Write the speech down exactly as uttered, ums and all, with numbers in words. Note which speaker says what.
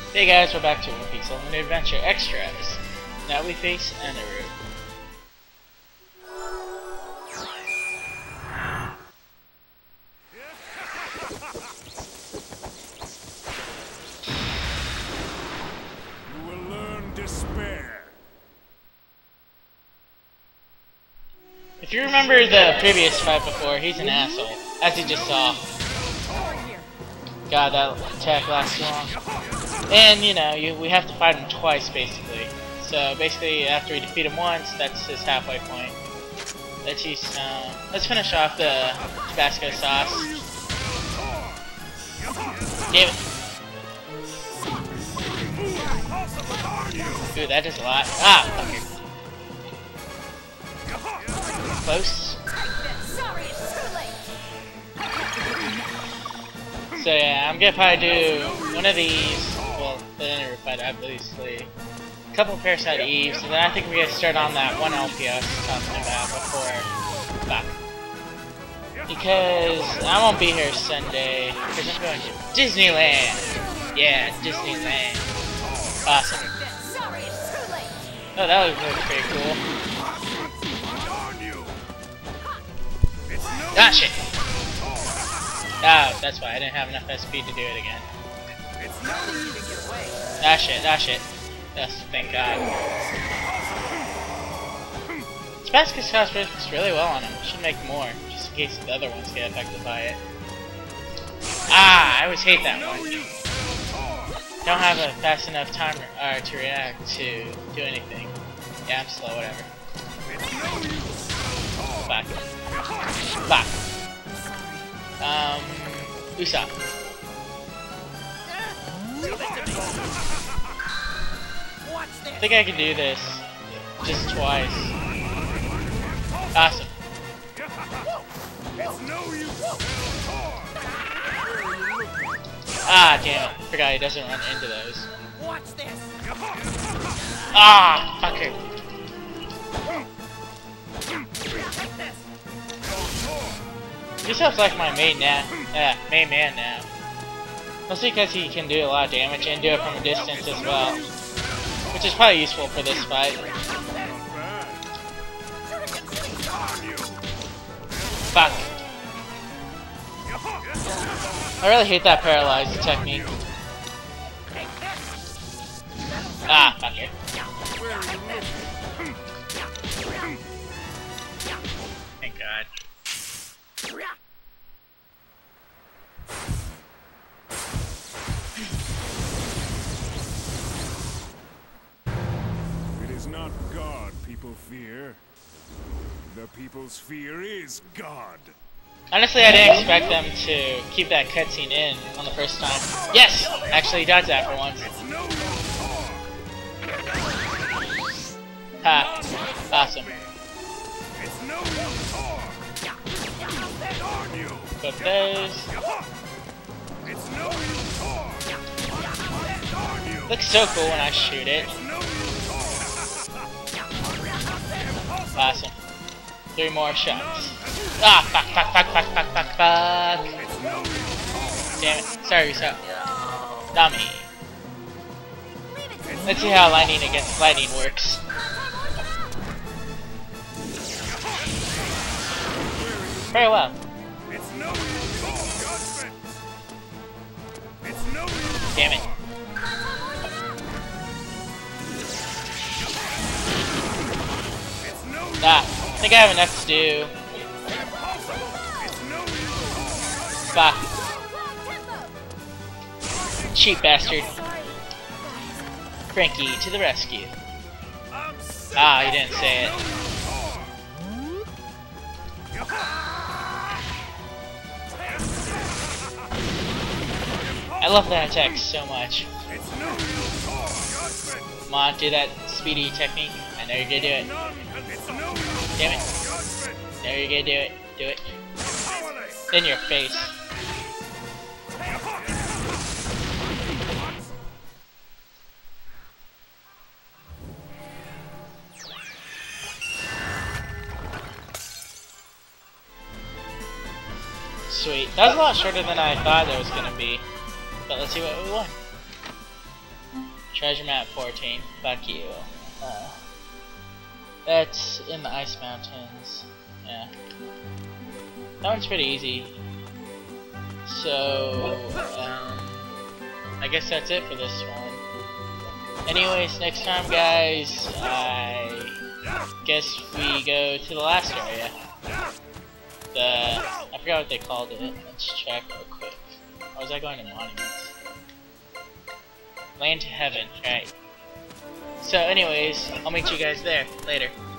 Speaker 1: Hey guys, we're back to One Piece Ultimate Adventure Extras. Now we face Eneru.
Speaker 2: You will learn despair.
Speaker 1: If you remember the previous fight before, he's an asshole, as you just saw. God, that attack lasts too long. And, you know, you, we have to fight him twice, basically. So, basically, after we defeat him once, that's his halfway point. Let's use, uh, let's finish off the Tabasco Sauce. Damn it. Dude, that does a lot. Ah, fucker. Close. So yeah, I'm gonna probably do one of these, well, the Eneru fight, obviously. A couple of Parasite Eves, and then I think we're gonna start on that one L P I was talking about before. Back. Because I won't be here Sunday, because I'm going to Disneyland! Yeah, Disneyland. Awesome. Oh, that was really pretty cool. Ah, shit! Ah, that's why I didn't have enough S P to do it again. Ah, shit, ah, shit. Yes, thank God. Tabasco Sauce works really well on him. Should make more, just in case the other ones get affected by it. Ah, I always hate that one. Don't have a fast enough timer uh, to react to do anything. Yeah, I'm slow, whatever. Back. Back. Um, Usopp. I think I can do this just twice. Awesome. Ah, damn it. Forgot he doesn't run into those. Ah, fucker. Usopp's like my main now, uh, main man now. Mostly because he can do a lot of damage and do it from a distance as well, which is probably useful for this fight. Fuck. I really hate that paralyzed technique. Ah, fuck it. Thank God.
Speaker 2: It is not God people fear. The people's fear is God.
Speaker 1: Honestly, I didn't expect them to keep that cutscene in on the first time. Yes! Actually, he dodged that for once. Ha. Awesome. Put those. Looks so cool when I shoot it. Awesome. Three more shots. Ah, fuck, fuck, fuck, fuck, fuck, fuck, fuck. Damn it. Sorry, so. Dummy. Let's see how lightning against lightning works. Very well. Damn it. Ah, I think I have enough to do. Fuck. Cheap bastard. Frankie to the rescue. Ah, he didn't say it. I love that attack so much. Come on, do that speedy technique. I know you're gonna do it. Damn it. I know you're gonna do it. Do it. In your face. Sweet. That was a lot shorter than I thought it was gonna be. But let's see what we won. Treasure map fourteen. Fuck you. Uh, that's in the Ice Mountains. Yeah. That one's pretty easy. So, um, I guess that's it for this one. Anyways, next time, guys, I guess we go to the last area. The, I forgot what they called it. Let's check real quick. Or was I going to monuments? Land to Heaven, right. So anyways, I'll meet you guys there later.